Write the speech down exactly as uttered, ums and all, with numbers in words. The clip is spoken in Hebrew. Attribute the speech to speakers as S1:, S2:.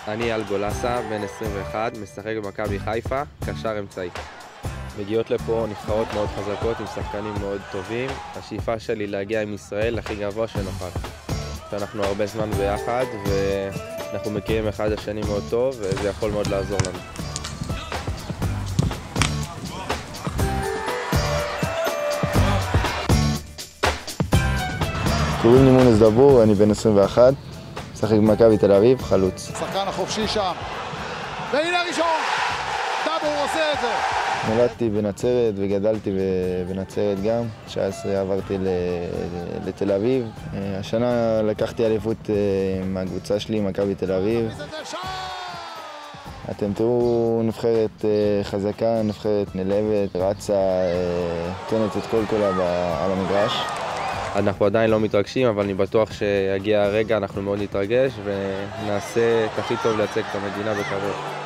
S1: אני אל גולסה, בן עשרים ואחת, משחק במכבי חיפה, קשר אמצעי. מגיעות לפה נבחרות מאוד חזקות עם שחקנים מאוד טובים. השאיפה שלי להגיע עם ישראל הכי גבוה שנוכל. אנחנו הרבה זמן ביחד ואנחנו מכירים אחד השני מאוד טוב וזה יכול מאוד לעזור לנו.
S2: קוראים לי מונס דבור, אני בן עשרים ואחת, משחק במכבי תל אביב, חלוץ.
S3: שחקן החופשי שם, והנה הראשון, דבור עושה את זה.
S2: נולדתי בנצרת וגדלתי בנצרת גם, תשע עשרה עברתי לתל אביב. השנה לקחתי אליפות מהקבוצה שלי, מכבי תל אביב. אתם תראו נבחרת חזקה, נבחרת נלבת, רצה, נותנת את כל כולה על המגרש.
S1: אנחנו עדיין לא מתרגשים, אבל אני בטוח שיגיע הרגע, אנחנו מאוד נתרגש ונעשה את הכי טוב לייצג את המדינה בקרוב.